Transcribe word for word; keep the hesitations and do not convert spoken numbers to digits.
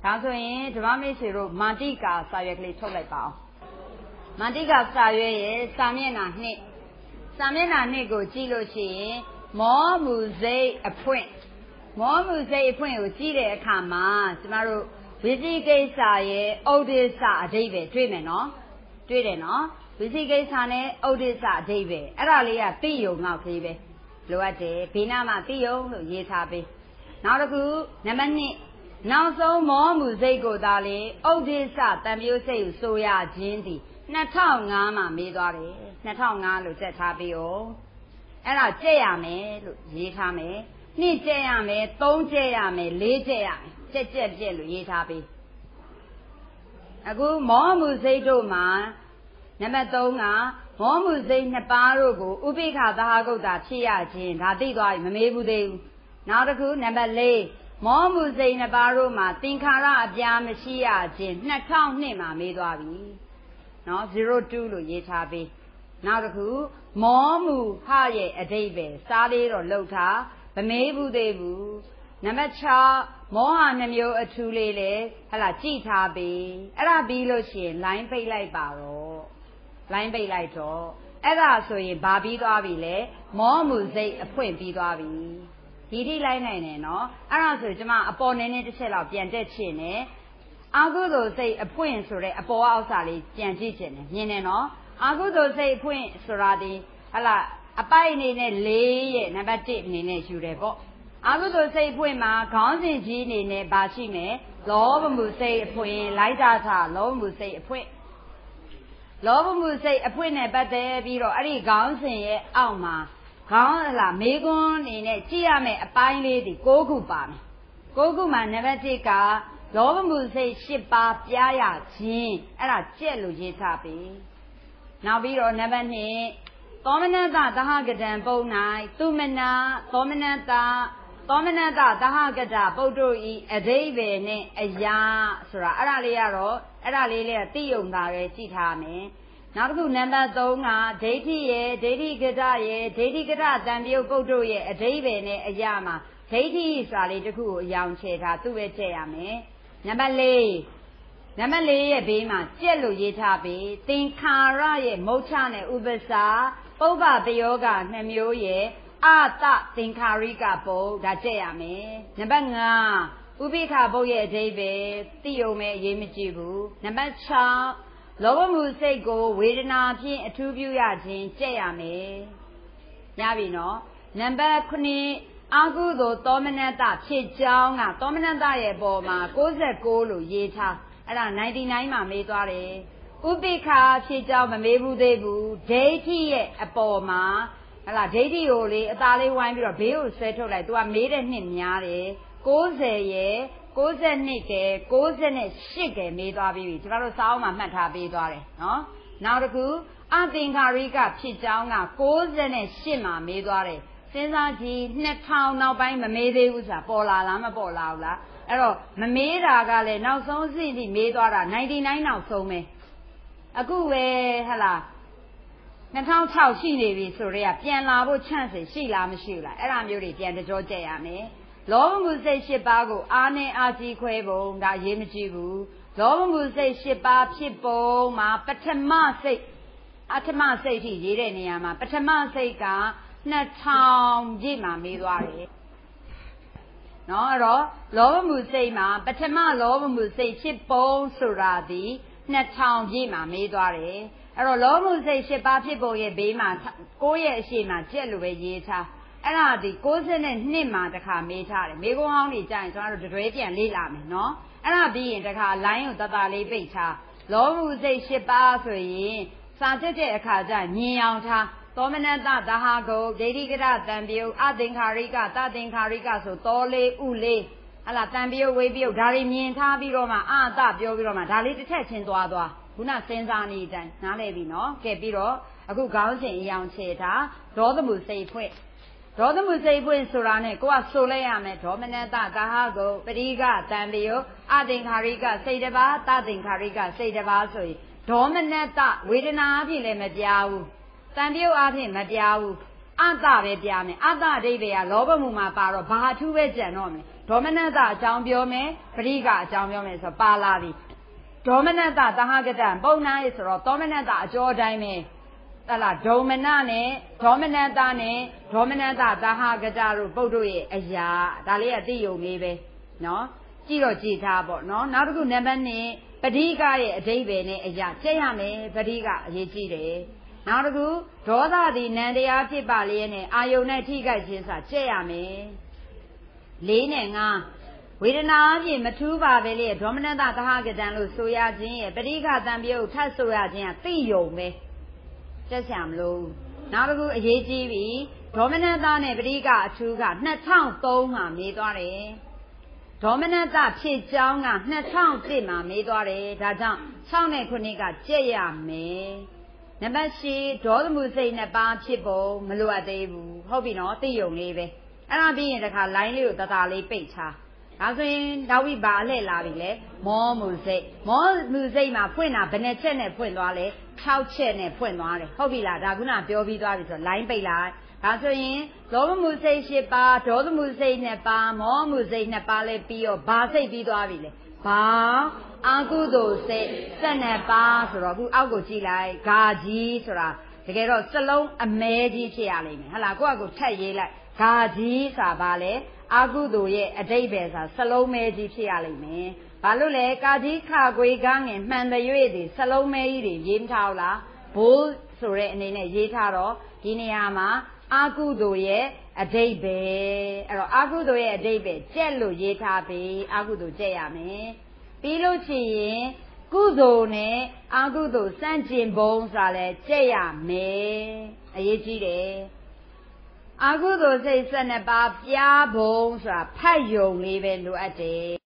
ဒါဆိုရင်ဓမ္မမိတ်ဆွေတို့မာတိကာစာရွက်ကလေးထုတ်လိုက်ပါအောင်မာတိကာစာရွက်ရဲ့စာမျက်နှာနှစ်စာမျက်နှာနှစ်ကိုကြည့်လို့ရှိရင်မောမူစိတ်အဖွင့်မောမူစိတ်အဖွင့်ကိုကြည့်တဲ့အခါမှာကျမတို့ဝိသိကိစ္စရဲ့ဩဒိစ္စအဓိပ္ပာယ်တွေ့မယ်နော်တွေ့တယ်နော်ဝိသိကိစ္စနဲ့ဩဒိစ္စအဓိပ္ပာယ်အဲ့ဒါလေးကသိယုံငေါက်ကလေးပဲလိုအပ်တယ်ဘေးနားမှာသိယုံလို့ရေးထားပေးနောက်တစ်ခုနံပါတ်နှစ်နောက်ဆုံးမောမူစိတ်ကိုသာလေဩဒိစ္စတံမျိုးစိတ်ကိုဆိုရခြင်းသည်နှစ်ထောင်ငါးမှာမေးသွားတယ်နှစ်ထောင်ငါးလို့စက်ထားပေးအောင်အဲ့ဒါကျက်ရမယ်လို့ရေးထားမယ်နှစ်ကျက်ရမယ်သုံးကျက်ရမယ်လေးကျက်ရမယ်ကျက်ကျက်ကျက်လို့ရေးထားပေးအခုမောမူစိတ်တို့မှာနံပါတ်သုံးကမောမူစိတ်နှစ်ပါးတို့ကိုဥပိ္ပခသဟဂုတ်တာဖြစ်ရခြင်းဒါသိသွားပြီမမေးဘူးသေးဘူးနောက်တစ်ခုနံပါတ်လေးမောမူစိတ်နှစ်ပါးတို့မှာသင်္ခါရအပြားမရှိရခြင်းနှစ်ထောင်နှစ်မှာမေးသွားပြီနော်ဇီရိုတူလို့ရေးထားပေးနောက်တစ်ခုမောမူဟရဲ့အဓိပ္ပာယ်စားလေးတော့လှုပ်ထားမမေးဘူးသေးဘူးနံပါတ်ခြောက်မောဟနှမျိုးအထူးလေးလေဟလာကြည့်ထားပေးအဲ့ဒါပြီးလို့ရှိရင် line ပိတ်လိုက်ပါတော့ line ပိတ်လိုက်တော့အဲ့ဒါဆိုရင်ဘာပြီးသွားပြီလဲမောမူစိတ်အဖွင့်ပြီးသွားပြီဒီထိလိုက်နိုင်တယ်နော်အဲ့ဒါဆိုကျွန်မအပေါ်နည်းနည်းတစ်ချက်လောက်ပြန်တက်ချင်တယ်အာဟုသောစိတ်အဖွင့်ဆိုတဲ့အပေါ်အောက်စာလေးပြန်ကြည့်ချင်တယ်မြင်တယ်နော်အာဟုသောစိတ်အဖွင့်ဆိုတာဒီဟလာအပိုက်အနေနဲ့လေးရဲ့နံပါတ်တစ်အနေနဲ့ယူတယ်ပေါ့အာဟုသောစိတ်အဖွင့်မှာခေါင်းစဉ်ကြီးအနေနဲ့ဘာရှိမယ်လောဘမှုစိတ်အဖွင့်လိုက်တာထလောဘမှုစိတ်အဖွင့်လောဘမှုစိတ်အဖွင့်နဲ့ပတ်သက်ပြီးတော့အဲ့ဒီခေါင်းစဉ်ရဲ့အောက်မှာခေါင်းဟလာမေကွန်းအနေနဲ့ကြည့်ရမယ်အပိုင်းလေးဒီ၉ခုပါမယ်၉ခုမှာနံပါတ်တစ်ကလောဘမှုစိတ်၈ပါးပြားရခြင်းအဲ့ဒါကြက်လို့ရေးထားပြီနောက်ပြီးတော့နံပါတ်နှစ်သောမနတသဟကတံပုံ၌သူမနာသောမနတသောမနတသဟကတပုတ္တုဤအဓိပ္ပာယ်နဲ့အရာဆိုတာအဲ့ဒါလေးကတော့အဲ့ဒါလေးလေးကသိယုံတာပဲကြည့်ထားမယ်နောက်တစ်ခုနံပါတ်သုံးကဒိဋ္ဌိရဲ့ဒိဋ္ဌိကတရဲ့ဒိဋ္ဌိကတတံပြုတ်ပုတ္တုရဲ့အဓိပ္ပာယ်နဲ့အရာမှာဒိဋ္ဌိဆိုတာလေးတစ်ခုကိုအယောင်ချဲထားသူ့ပဲချဲရမယ်နံပါတ်လေးနံပါတ်လေးရဲ့ဘေးမှာကြက်လို့ရေးထားပြီးသင်္ခါရရဲ့မုတ်ချနဲ့ဥပ္ပစာပုပ္ပပယောဂနှစ်မျိုးရဲ့အာတသင်္ခါရိကပုတ်ဒါကြက်ရမယ်နံပါတ်ငါဥပိ္ပခပုတ်ရဲ့အဓိပ္ပာယ်သိုံမဲ့အရေးမကြီးဘူးနံပါတ်၆လောဘမှုစိတ်ကိုဝေဒနာဖြင့်အထူးပြုရခြင်းကြက်ရမယ်ရပြီနော်နံပါတ်ခုနှစ်အာဟုသောသောမနတဖြစ်ကြောင်းကသောမနတရဲ့ပေါ်မှာ၉၉လို့ရေးထားအဲ့ဒါ၉၉မှာမေးသွားတယ်ဥပိ္ပခဖြစ်ကြောင်းမမေးဘူးသေးဘူးဒိဋ္ဌိရဲ့အပေါ်မှာဟလာဒိဋ္ဌိကိုလေအသားလေးဝိုင်းပြီးတော့ဘေးကိုဆွဲထုတ်လိုက်သူကမေးတဲ့နှစ်များတယ်၉၀ရဲ့၉၂ကဲ၉၈ကဲမေးသွားပြီကျမတို့စာအုပ်မှာမှတ်ထားပေးသွားတယ်နော်နောက်တစ်ခုအသင်္ခါရိကဖြစ်ကြောင်းက၉၈မှာမေးသွားတယ်စဉ်းစားကြည့်နှစ်ထောင်နောက်ပိုင်းမမေးသေးဘူးဆိုတာပေါ်လာလားမပေါ်လာဘူးလားအဲ့တော့မမေးတာကလည်းနောက်ဆုံးစီးပြီးမေးသွားတာ၉၉နောက်ဆုံးပဲအခုပဲဟလာ၂၀၀၆ရှိနေပြီဆိုတော့ပြန်လာဖို့ chance ရှိလားမရှိဘူးလားအဲ့ဒါမျိုးတွေပြန်ကြောကြက်ရမယ်လောဘမှုစိတ်၈ပါးကိုအားနဲ့အားကြီးခွဲပုံဒါရေးမကြည့်ဘူးလောဘမှုစိတ်၈ပါးဖြစ်ပုံမှာပထမစိတ်အထမစိတ်ထိရေးတဲ့နေရာမှာပထမစိတ်ကနှစ်ထောင်ပြည့်မှာမေးသွားတယ်နော်အဲ့တော့လောဘမှုစိတ်မှာပထမလောဘမှုစိတ်ဖြစ်ပုံဆိုတာဒီနှစ်ထောင်ပြည့်မှာမေးသွားတယ်အဲ့တော့လောဘမှုစိတ်၈ပါးဖြစ်ပုံရဲ့ဘေးမှာ၉ရဲ့အရှိမှာကြက်လိုပဲရေးထားအဲ့ဒါဒီ၉၂မှာတခါမေးထားတယ်မေးခွန်းဟောင်းတွေကြာရင်ကျွန်တော်တို့တွဲပြန်လေ့လာမယ်နော်အဲ့ဒါပြီးရင်တခါ line ကိုတတလေးပိတ်ထားလောဘမှုစိတ်၈ပါးဆိုရင်စာတက်တဲ့အခါကျမြင်အောင်ထားသောမနတသဟဂုတ်ဒိဋ္ဌိကတတံပြုတ်အသင်္ခါရိကတသင်္ခါရိကဆိုသောလေးဥလေးဟလာတံပြုတ်ဝေပြုတ်ဒါတွေမြင်ထားပြီးတော့မှအာတပြောပြီးတော့မှဒါလေးတစ်ထက်ချင်းသွားသွားခုနစဉ်းစားနေတိုင်းနားလည်ပြီနော်ကဲပြီးတော့အခုခေါင်းစဉ်အယောင်ချေတာဒေါသမှုစိတ်ဖွင့်ဒေါသမှုစိတ်ဖွင့်ဆိုတာနဲ့ကိုကဆိုလိုက်ရမယ်ဒေါမနတသဟဂုတ်ပရိကတံပြုတ်အသင်္ခါရိကစိတ်တစ်ပါးတသင်္ခါရိကစိတ်တစ်ပါးဆိုရင်ဒေါမနတဝေဒနာအဖြစ်လည်းမပြဘူးတန်ပြုတ်အဖြစ်မပြဘူးအတ္တပဲပြမယ်အတ္တအဓိပ္ပာယ်ကလောဘမှုမှာပါတော့ဘာအထူးပဲကြံတော့မယ်ဒေါမနတအကြောင်းပြောမယ်ပရိကအကြောင်းပြောမယ်ဆိုပါလာပြီဒေါမနတသဟကတပုံနာရေးဆိုတော့သောမနတအကျော်တိုင်းပဲတလားဒေါမနနဲ့ဒေါမနတနဲ့ဒေါမနတသဟကတတို့ပုတ်တို့ရဲ့အရာဒါလေးကသိယုံလေးပဲနော်ကြည့်တော့ကြည်ထားပေါ့နော်နောက်တစ်ခုနံပါတ်နှစ်ပရိကရဲ့အဓိပ္ပာယ်နဲ့အရာကျက်ရမယ်ပရိကအရေးကြီးတယ်နောက်တစ်ခုဒေါသသည်နံတရားဖြစ်ပါလျက်နဲ့အာယုန်နဲ့ထိခိုက်ခြင်းစာကျက်ရမယ်လေးနဲ့ငါဝေဒနာအပြင်မထူးပါပဲလေဒေါမနတသဟကတံလို့ဆိုရခြင်းရဲ့ပရိကတံပြုတ်ထပ်ဆိုရခြင်းကသိယုံပဲကျက်ဆံမလို့နောက်တစ်ခုအရေးကြီးပြီဒေါမနတနဲ့ပရိကအထူးကနှစ်ထောင်သုံးမှာမေးသွားတယ်ဒေါမနတဖြစ်ကြောင်းကနှစ်ထောင်တစ်မှာမေးသွားတယ်ဒါကြောင့်၆နဲ့ခုနှစ်ကကျက်ရမယ်နံပါတ်၈ဒေါသမှုစိတ်နှစ်ပါးဖြစ်ပုံမလိုအပ်သေးဘူးဟုတ်ပြီနော်သိယုံလေးပဲအဲ့ဒါပြီးရင်တခါ line လေးကိုတသားလေးပိတ်ထားဒါဆိုရင်ဒါဝိပါအလှည့်လာပြီလေမောမှုစိတ်မောမှုစိတ်မှာဖွင့်တာဘယ်နှချက်နဲ့ဖွင့်သွားလဲ၆ချက်နဲ့ဖွင့်သွားတယ်ဟုတ်ပြီလားဒါခုနပြောပြီးသွားပြီဆိုတော့ line ပိတ်လိုက်ဒါဆိုရင်လောဘမှုစိတ်၈ပါးဒေါသမှုစိတ်နှစ်ပါးမောမှုစိတ်နှစ်ပါးလည်းပြီးတော့ဘာစိတ်ပြီးသွားပြီလဲဘာအာကုသိုလ်စိတ်၁၂ပါးဆိုတော့အခုအောက်ကိုကြည့်လိုက်ဂါကြီးဆိုတာတကယ်တော့စလုံးအမဲကြီးဖြစ်ရလိမ့်မယ်ဟလာကိုယ့်အကူထပ်ရေးလိုက်ဂါကြီးဆိုတာဘာလဲအာကုသိုလ်ရဲ့အဓိပ္ပာယ်ဆိုတာစလုံးမဲကြီးဖြစ်ရလိမ့်မယ်ဘာလို့လဲကာကြီးခါကွေကားငယ်မှန်တဲ့၍ဒီစလုံးမဲကြီးတွေရေးမထားဘူးလားဘိုးဆိုတဲ့အနေနဲ့ရေးထားတော့ဒီနေရာမှာအာကုသိုလ်ရဲ့အဓိပ္ပာယ်အဲ့တော့အာကုသိုလ်ရဲ့အဓိပ္ပာယ်ကျက်လို့ရေးထားပြီးအာကုသိုလ်ကျက်ရမယ်ပြီးလို့ချင်ရင်ကုသိုလ်နဲ့အာကုသိုလ်စန့်ကျင်ဘုံဆိုတာလဲကျက်ရမယ်အရေးကြီးတယ်အာကုသိုလ်စိတ်၁၂ပါးပြားဘုံဆိုတာဖတ်ယုံလေးပဲလိုအပ်တယ်